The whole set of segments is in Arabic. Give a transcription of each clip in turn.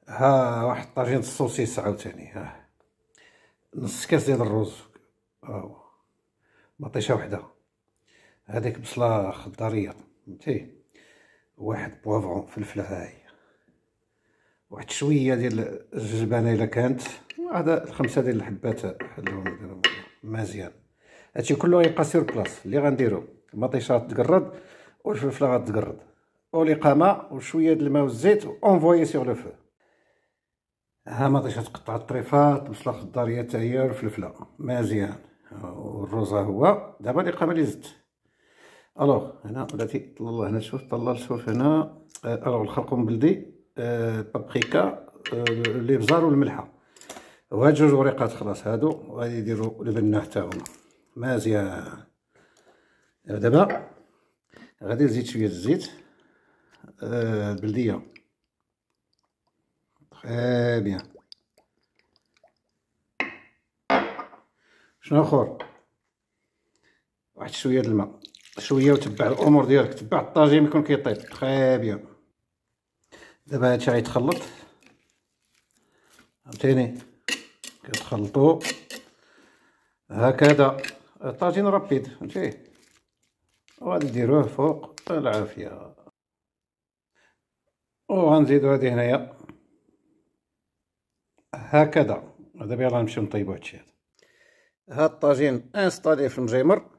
ها واحد طاجين السوسيس عاوتاني، ها نص كاس ديال الروز، ها هو مطيشه وحده، هذيك بصله خضاريه فهمتي، واحد بوافرون فلفله، ها هي واحد شويه ديال الجبانه الا كانت، هذا 5 ديال الحبات حلوهم مزيان. هادشي كله غيبقى سير بلاص. اللي غنديرو المطيشه غتقرد والفلفله غتقرد والاقامه وشويه د الماء والزيت اونفويي سيغ لو فو. ها مطيشه تقطع الطريفات، بصله خضاريه حتى هي والفلفله مزيان، والروز ها هو. دابا الاقامه اللي زدت الوغ هنا بلاتي طلع هنا، شوف طلع شوف هنا. الوغ الخرقوم بلدي، بابريكا، الابزار والملحه، وهاد جوج وريقات خلاص هادو غادي يديروا البنه حتى هما مزيان. دابا غادي نزيد شويه الزيت البلديه، تري بيان. شنو اخر؟ واحد شويه د الماء، شويه، وتبع الامور ديالك، تبع الطاجين يكون كيطيب تري بيان. دابا هادشي غيتخلط فهمتيني، كتخلطو هكذا. الطاجين رابيد فهمتي، وغادي ديروه فوق العافيه. وغنزيدو هادي هنايا هكذا. دابا يلاه نمشيو نطيبو هادشي هذا. هاد الطاجين انستاليه في المجيمر،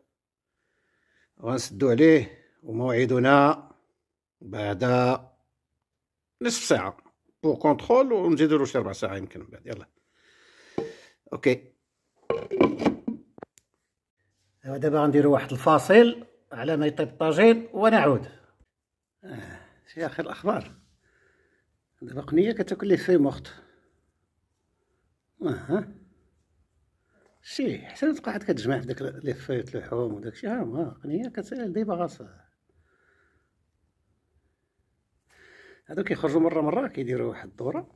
غنسدو عليه، وموعدنا بعد نصف ساعه بو كونترول، ونزيدو له شي 4 ساعات يمكن من بعد. يلا اوكي. دابا غنديرو واحد الفاصل على ما يطيب الطاجين ونعود. شي اخر الاخبار. دابا قنيه كتاكل لي في مخت. شي حسن تبقى عاد كتجمع في داك لي فايت اللحوم وداكشي. ها قنيه ديما غاصه. هادو كيخرجوا مره كيديروا واحد الدوره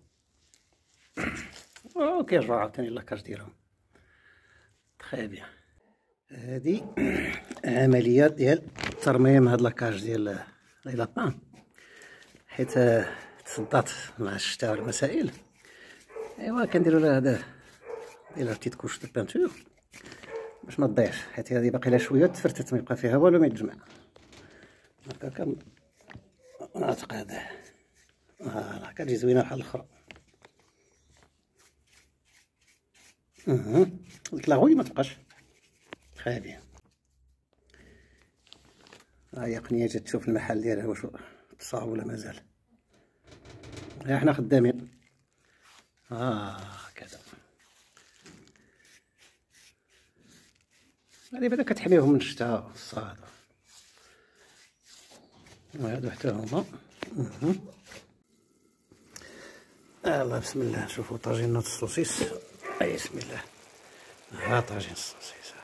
وكيرجعوا عاوتاني لاكاج ديالهم. تري بيان. هادي عمليه ديال ترميم هاد لاكاج ديال لي لابان، حيت تصدات مع الشتاء والمسائل. ايوا كنديروا لها هذا، دير لها بتيت كوش دو بانتور باش ما تضيعش، حيت هادي باقي لها شويه تفرتت، ما يبقى فيها والو ما يتجمع. هكاك نعتق هذا، فوالا كتجي زوينه بحال الاخرى. ديك لاغوي ما تبقاش. تري بيان. ها هي قنيه جات تشوف المحل ديالها واش تصاوب ولا مازال. ها حنا خدامين هكذا. هادي بعدا كتحميهم من الشتا والصهد، وهادو حتى هما. الله بسم الله. نشوفو طاجين نوت السوسيس. اي بسم الله. ها طاجين السوسيس،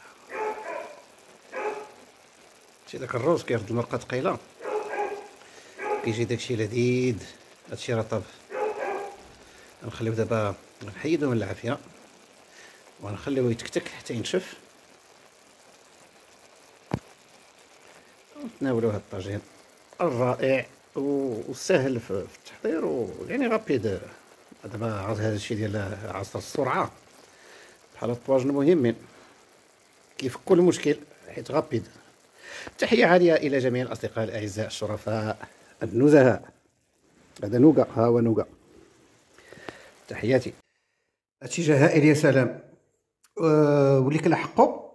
شتي داك الروز كيرد المرقه ثقيله، كيجي داكشي لذيذ. هادشي راه طاب. غنخليو دابا، نحيدو من العافيه ونخليوه يتكتك حتى ينشف، ونتناولو هاد الطاجين الرائع وسهل في التحضير، ويعني غابيد. دابا هذا الشيء ديال عصر السرعه بحال الطواجن مهمين كيفكوا المشكل حيت غابيد. تحيه عاليه الى جميع الاصدقاء الاعزاء الشرفاء النزهاء. هذا نوغا، ها هو نوغا. تحياتي. هادشي جا هائل يا سلام. واللي كان حقه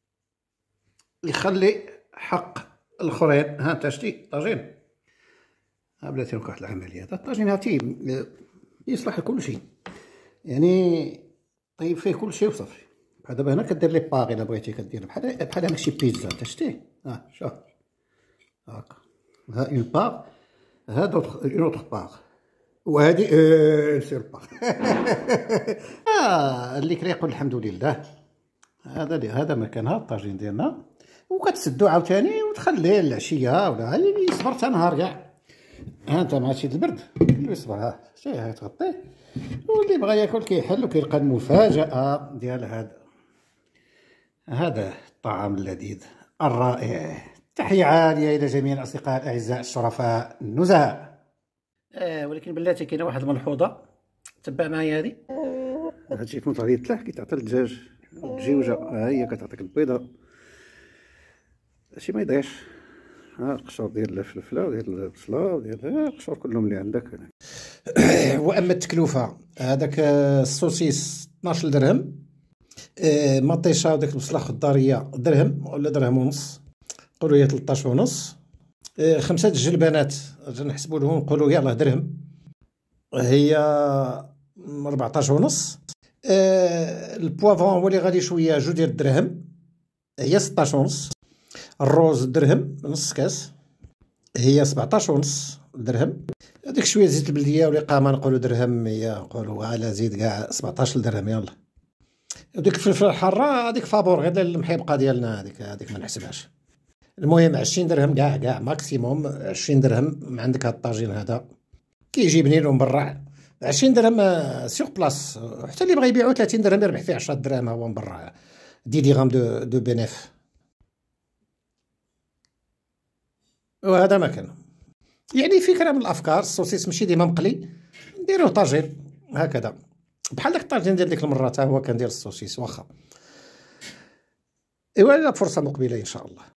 يخلي حق الاخرين. ها انت شتي الطاجين، ها بلاتي واحد العمليه. هذا الطاجين هاتي يصلح لكل شيء، يعني طيب فيه كل شيء وصافي. بحال دابا هنا كدير لي باغ الا بغيتي، كدير بحال ماشي بيتزا. انت شتي شوف هاكا، ها اون باغ، ها دوطخ اون اوتر باغ، وهادي سير باغ. اللي كرا يقول الحمد لله. هذا مكانها الطاجين ديالنا، وكتسدو عاوتاني وتخليه العشيه ولا يصبر حتى نهار كاع. ها انت مع شي البرد يصبر. ها شتي تغطيه، واللي بغى ياكل كيحل وكيلقى المفاجاه ديال هذا الطعام اللذيذ الرائع. تحيه عاليه الى جميع الاصدقاء الاعزاء الشرفاء النزهاء. ولكن بلاتي كاينه واحد الملحوظه، تبع معايا هذه. هادشي في نوض يتلاح كيتعطي للدجاج بجوجه، ها هي كتعطيك البيضه، هادشي ما يضيعش. ها القشور ديال الفلفله وديال البصله وديال القشور كلهم اللي عندك. واما التكلفه، هذاك السوسيس 12 درهم، مطيشه وديك البصله خضاريه درهم ولا درهم ونص، نقولوا هي 13 ونص. 5 الجلبانات نحسبوا لهم نقولوا يلاه درهم، هي 14 ونص. البوافون هو اللي غادي شويه 2 ديال الدرهم، هي 16 ونص. الروز درهم نص كاس، هي 17 ونص درهم. هذيك شويه زيت البلديه والإقامة نقولوا درهم، هي نقولوا على زيد كاع 17 درهم. يلا وديك الفلفله الحاره هذيك فابور غير المحيبقه ديالنا، هذيك ما نحسبهاش. المهم 20 درهم كاع ماكسيموم 20 درهم. عندك هاد الطاجين هذا كيجي بنين ومبرع، 20 درهم سيغ بلاص. حتى اللي بغا يبيعو 30 درهم يربح فيه 10 دراهم هو مبرع. دي غام دو بينيف. وهذا ما كان يعني فكره من الافكار. السوسيس ماشي ديما مقلي، نديروه طاجين هكذا بحال داك الطاجين ديال ديك المره، حتى هو كندير السوسيس واخا. ايوا فرصه مقبله ان شاء الله.